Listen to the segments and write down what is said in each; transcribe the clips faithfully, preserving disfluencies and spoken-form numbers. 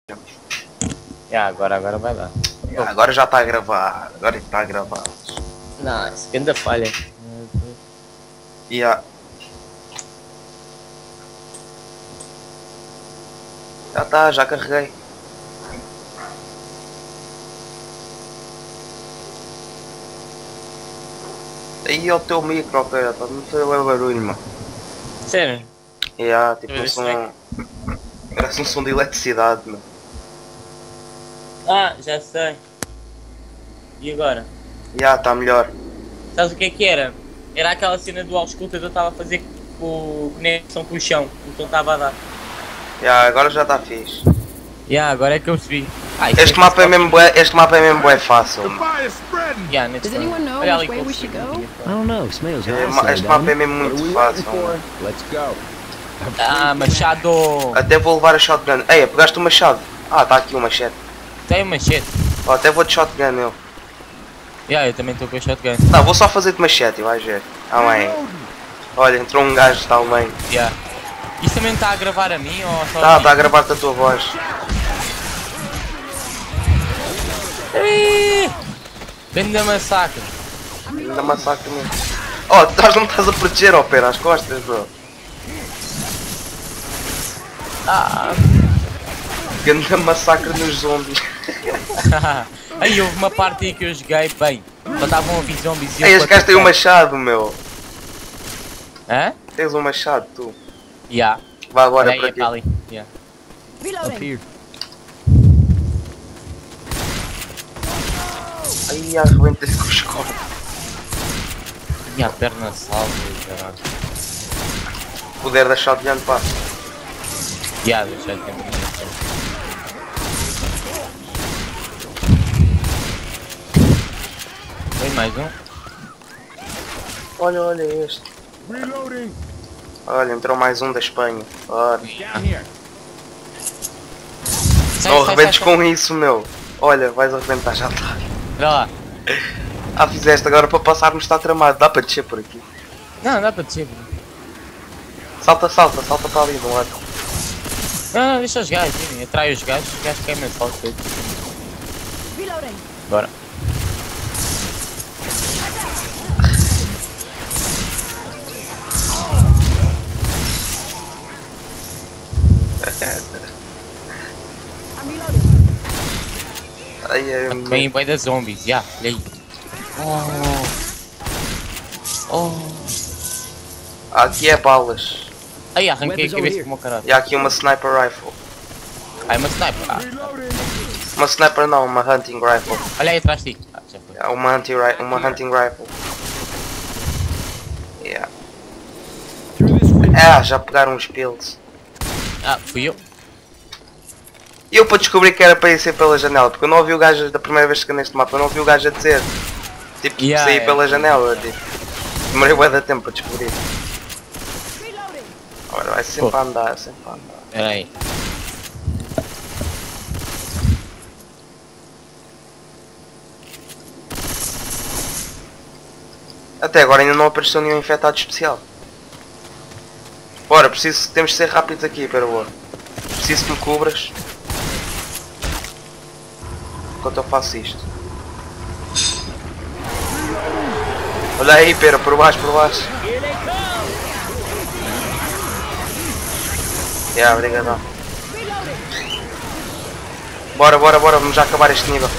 Yeah, agora, agora vai lá. Yeah, agora já está a gravar. Agora está a gravar. Nice, grande falha. Yeah. Já está, já carreguei. Aí é o teu micro, pera, está muito o barulho, mano. Sério? Yeah, tipo um Eu som. Parece um som de eletricidade, mano. Ah, já sei. E agora? Já, yeah, está melhor. Sabes o que é que era? Era aquela cena do ausculta que eu estava a fazer com conexão com o chão, então estava a dar. Já, yeah, agora já está fixe. Yeah, agora é que eu percebi. Ah, este, é mapa é mesmo bué, este mapa é mesmo bué fácil. Yeah, Does anyone know olha which ali way we com should go? I don't know. Smells É, nice. este mapa é mesmo muito fácil. Let's go. Ah, machado! Até vou levar a shotgun. Ei, pegaste o machado? Ah, está aqui o machete. Tem um machete. Oh, até vou de shotgun eu. Yeah, eu também estou com a shotgun. Não, vou só fazer de machete, vais ver. Ah, bem. Olha, entrou um gajo, está bem. Yeah. Isso também está a gravar a mim ou só? Tá, está a gravar-te a tua voz. Grande massacre. Ainda massacre mesmo. Oh, estás, não estás a proteger, ó, pera, as costas, bro. Ah. Grande massacre nos zombies. Aí houve uma parte aí que eu joguei bem. Quando estavam a ouvir zombies e eu. Ei, este gajo tem um machado, meu. Hã? Tens um machado, tu. Yeah. Vá agora Olha para aí, é aqui. para ali. Yeah. Up Reloading. here. Ai, arrebentei com os corpos. Minha perna salva, caralho. Poder da shotgun, pá. Yeah, deixa eu ter. Foi mais um? Olha, olha este. Olha, entrou mais um da Espanha. Ora. Sai, Não sai, arrebentes sai, com isso, meu. Olha, vais arrebentar, já está. Olha lá. Ah, fizeste agora para passarmos, está tramado. Dá para descer por aqui. Não, dá para descer. Bro. Salta, salta, salta para ali do lado. Não, não, deixa os gajos irem. Atrai os gajos, os gajos queimam só tudo. Reloading. Bora. I'm reloading. Ai, ai, Vem bem das zombies, já. Yeah. E aí? Oh. Oh. aqui é balas. Aí arranquei a Weapons over cabeça here. como o caralho. E há aqui uma sniper rifle. Ah, é uma sniper. Ah, Uma sniper não, uma hunting rifle. olha aí atrás de ti. Ah, já foi. É uma, anti uma hunting rifle. Yeah. Through this window. Ah, já pegaram os pills. Ah, fui eu. E eu para descobrir que era para ir ser pela janela, porque eu não ouvi o gajo da primeira vez que neste mapa, eu não ouvi o gajo a dizer. Tipo, que Yeah, sair yeah. pela janela, tipo. Demorei bué de tempo para descobrir. Reloading. Agora vai sempre Pô. a andar, sempre a andar. Espera aí. Até agora ainda não apareceu nenhum infectado especial. Bora, preciso, temos de ser rápidos aqui, pera boa. Preciso que me cubras. Enquanto eu faço isto. Olha aí, pera, por baixo, por baixo. Yeah, obrigadão. Bora, bora, bora, vamos já acabar este nível.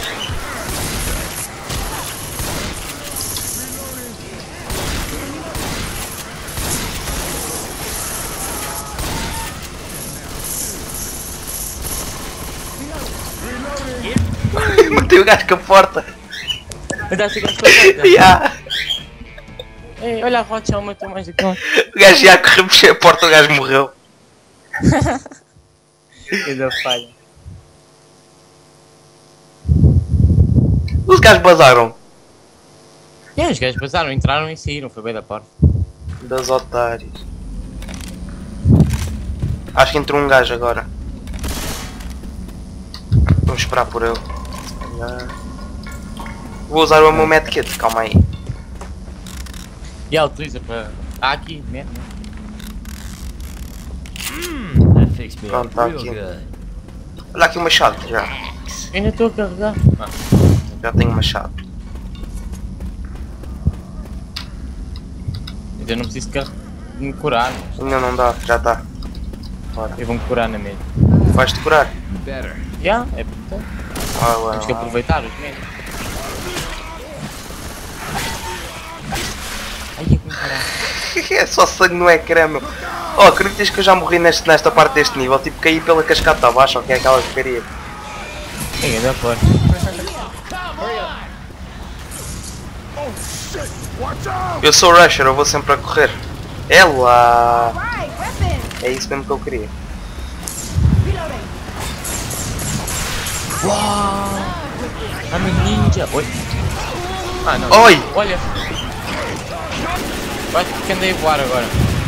Matei o gajo com a porta. Ainda assim que eu Yeah. Ei, olha a Rocha, eu matou mais do que um. O gajo ia a correr mexer a porta, o gajo morreu. Ainda falha. Os gajos bazaram. E aí, os gajos passaram, entraram e saíram, foi bem da parte. Das otários. Acho que entrou um gajo agora. Vamos esperar por ele. Vou usar o meu medkit, calma aí. E ela utiliza para. Ah, aqui mesmo. That fixed me Pronto, up tá real aqui. good. Olha aqui o machado, já. Ainda estou a carregar. Ah, Já tenho machado. ainda não preciso car... de me curar. Ainda não dá, já está. Bora. Eu vou-me curar na mesma. Vais-te curar? Better. Já, é importante. Ah, ué, Temos que aproveitar os menos. Ai, é que me parar. É só sangue no ecrã, meu. Oh, acreditas que eu já morri neste, nesta parte deste nível? Tipo, caí pela cascata abaixo, ou que é aquela porcaria. Ai, ainda pode. Eu sou rusher, eu vou sempre a correr. É lá. Right, weapon. É isso mesmo que eu queria. Reloading. Uau! I'm a ninja! Oi! Ah não! Oi! Olha! Vai que andei a voar agora!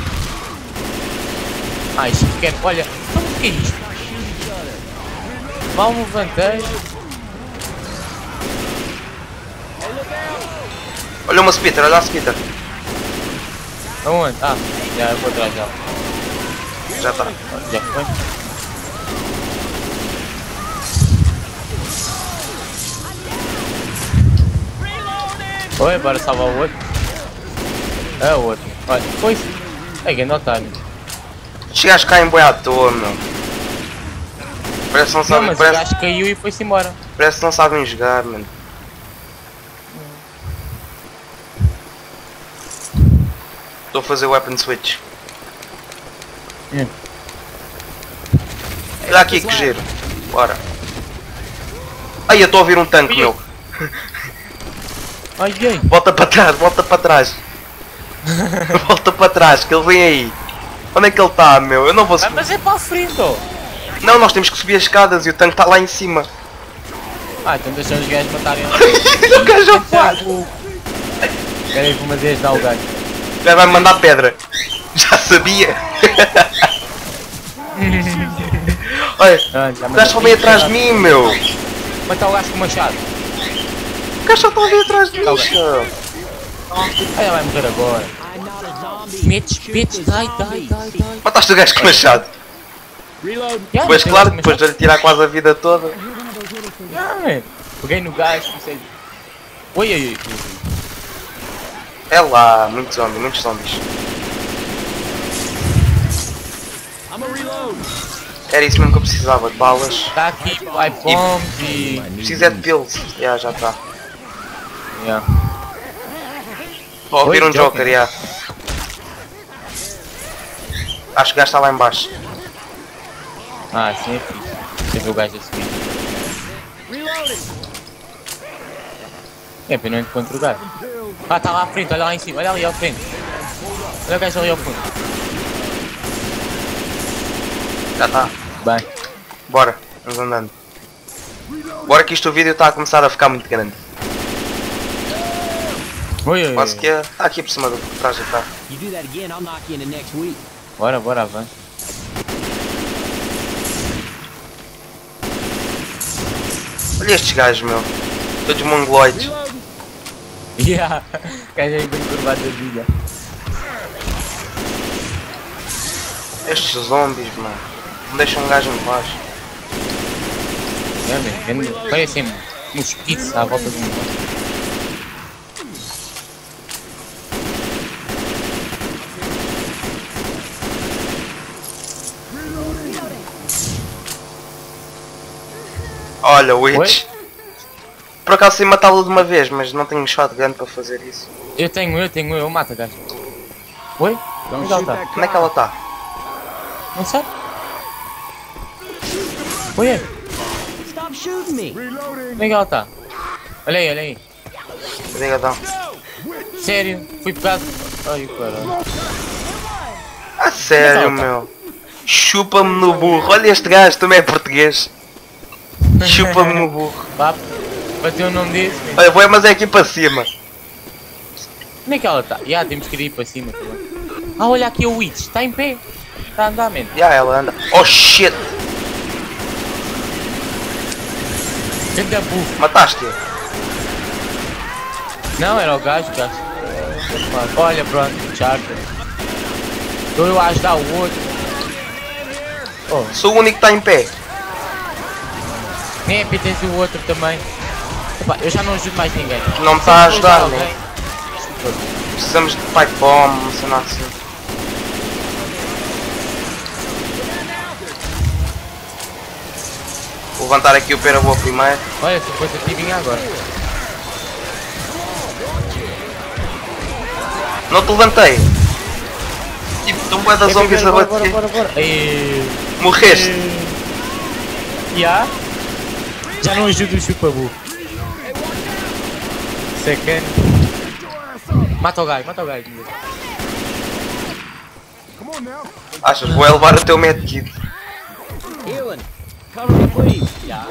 Ah, isto pequeno! Olha! Como que é isto? Mal me levantei! Olha uma spitter, olha a spitter. Aonde? Ah! Já eu vou atrás já! Já está. Já foi? Oi, bora salvar o outro. É o outro. Olha, foi. É que não otário. Chegaste cá em boi à toa, meu. Parece que não Não, sabem, mas o parece, gajo caiu e foi-se embora. parece que não sabem jogar, mano. Estou a fazer weapon switch. Hum. Olha aqui que giro. Bora. Ai, eu estou a ouvir um tanque, meu. Ai, ai. Volta para trás, volta para trás. Volta para trás, que ele vem aí. Onde é que ele está, meu? Eu não vou Ah, subir. mas é para a frente, ó. Não, nós temos que subir as escadas e o tanque está lá em cima. Ah, então deixa os gajos matarem. O gajo a voar. Espera aí, vou uma vez dar o gajo. O gajo vai me mandar pedra. Já sabia. Olha, Ah, já o gajo só vem atrás de mim, meu. Matar o gajo com o machado. O gajo só está a vir atrás de mim, chão. Ah, ela vai morrer agora. Bitch, bitch, dai, dai, dai, dai. Mataste o gajo com o machado. Reload. Já, Depois, matei o claro, gajo com o depois de lhe tirar quase a vida toda. machado. Já, man. Peguei no gajo, comecei. Oi, oi, oi. É lá, muitos zombies, muitos zombies. I'm a reload. Era isso mesmo que eu precisava, de balas. Está aqui iPhones e. Preciso é de pills. Já, já está. Yeah. Vou ouvir Oi, um Joker, Joker. já. Acho que o gajo está lá em baixo. Ah, sim, é fixe. Deixa eu ver o gajo a subir. É, pena não encontro o gajo. Ah, está lá à frente, olha lá em cima, olha ali à frente. Olha o gajo ali ao fundo. Já está. Bem. Bora, vamos andando. Bora que isto o vídeo está a começar a ficar muito grande. Oi, oi, Quase oi. que é. Está aqui por cima do por trás do carro. You do that again, I'll knock you into next week. Bora, bora, avança. Olha estes gajos, meu. Todos mongoloides. Yeah, gajo aí bem curvado da vida. Estes zombies, mano. Não deixam um gajo em paz. É, man, parecem mosquitos à volta do mundo. Olha, Witch. Por acaso sei matá-lo de uma vez, mas não tenho shotgun para fazer isso. Eu tenho, eu tenho, eu mato gajo. Oi? Onde é que ela está? Onde é que ela está? Não sei. Oi, é. Stop shooting me. Onde é que ela está? Olha aí, olha aí. Diga então. Sério, fui pegado. Ai, caralho. A sério, Mas ela tá- meu. Chupa-me no burro. Olha este gajo, também é português. Chupa-me no burro. Pá, bateu o nome desse. man. Olha, boé, mas é aqui para cima. Onde é que ela está? Já, temos que ir para cima também. Ah, olha aqui o Witch, está em pé. Está a andar, man. Já, ela anda. Oh shit! Ganda burro. Mataste-a? Não, era o gajo, o gajo. Olha, pronto, Charter. Estou eu a ajudar o outro. Oh, Sou o único que está em pé. Nem é tens o outro também. Epá, eu já não ajudo mais ninguém. Não me está a ajudar, alguém. né? Precisamos de pipe bomb, não sei nada assim. Vou levantar aqui o pera boa primeiro. Olha, se fosse aqui vinha agora. Não te levantei. Tipo, estão bué das zombies a Bora, bora, bater. bora, bora. Ei. Morreste. Ya? Já não ajudo o chupabu. Second. Mata o gajo, mata o gajo. Achas, vou é levar o teu medkit. Healing. Cover me, please. Yeah.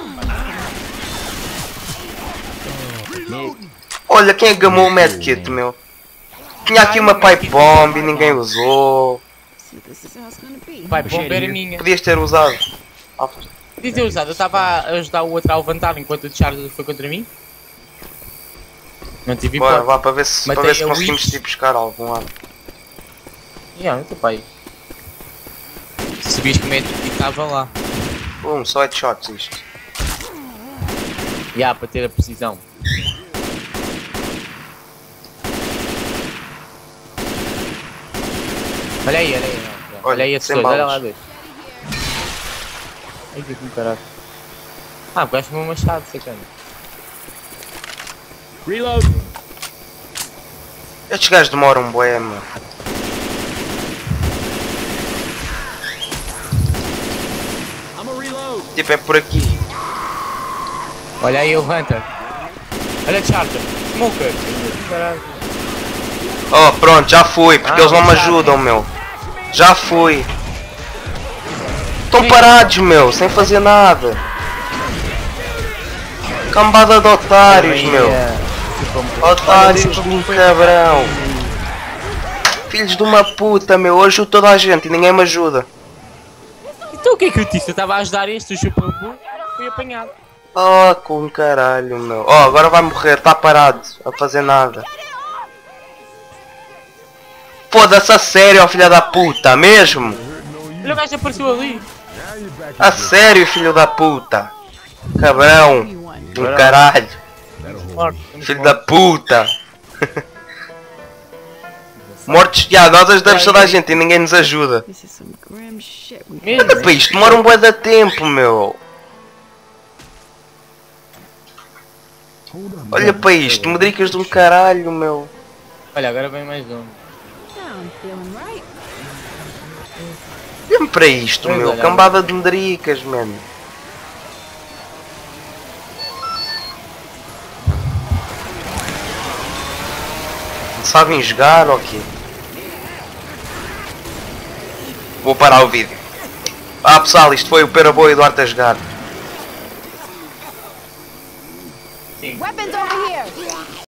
Nick. Olha, quem é que gamou o medkit, meu? Tinha aqui uma pipe bomb e ninguém usou. So this is how it's gonna be. Vai, bomba era minha. Podias ter usado. Ah, Podia ter usado, eu estava a ajudar o outro a levantar enquanto o Charles foi contra mim. Não tive bora, hipótese. vá para ver se, para Matei ver se a conseguimos Witch. ir buscar algum lado. Ya, muito pai. Sabias como é que estava lá. Um, só headshots isto. Ya, para ter a precisão. Olha aí, olha aí. Não, não. Olha aí esses sem dois, olha balas. lá dois. Ai que caralho. Ah, pegaste-me um machado, sacana. Reload. Estes gajos demoram bué, meu. I'm a reload. Tipo, é por aqui. Olha aí o Hunter. Olha Charger. Smoker. Caralho. Oh, pronto, já fui, porque Ah, eles não me já, ajudam, meu. Já fui. Estão parados, meu, sem fazer nada. Cambada de otários, meu. Otários do cabrão. Filhos de uma puta, meu. Eu ajudo toda a gente e ninguém me ajuda. Então o que é que eu disse? Eu estava a ajudar este, o chupabu, fui apanhado. Oh, com caralho, meu. Oh, agora vai morrer, está parado, a fazer nada. Foda-se a sério, ó filha da puta, mesmo? Olha o gajo apareceu ali. A sério, filho da puta. Cabrão. Do caralho. Filho da puta. Mortos, já, nós ajudamos toda a gente e ninguém nos ajuda. This is some grim shit. We Mesmo. Olha para isto, demora um bué de tempo, meu. Olha para isto, medricas de um caralho, meu. Olha, agora vem mais um. I'm feeling right. Olha-me para isto, Pois meu. olha, Cambada de medricas, mano. Não sabem jogar ou quê? Vou parar o vídeo. Ah pessoal, isto foi o Peraboa e o Eduardo a jogar. Weapons over here.